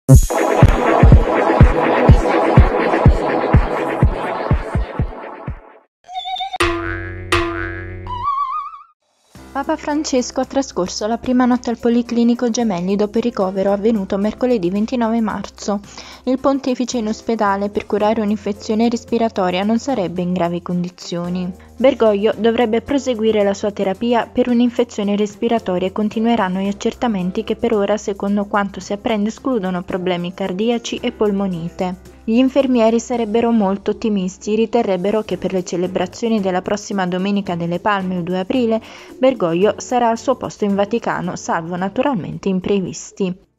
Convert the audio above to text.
Papa Francesco ha trascorso la prima notte al Policlinico Gemelli dopo il ricovero avvenuto mercoledì 29 marzo. Il pontefice in ospedale per curare un'infezione respiratoria non sarebbe in gravi condizioni. Bergoglio dovrebbe proseguire la sua terapia per un'infezione respiratoria e continueranno gli accertamenti che per ora, secondo quanto si apprende, escludono problemi cardiaci e polmonite. Gli infermieri sarebbero molto ottimisti, riterrebbero che per le celebrazioni della prossima Domenica delle Palme, il 2 aprile, Bergoglio sarà al suo posto in Vaticano, salvo naturalmente imprevisti.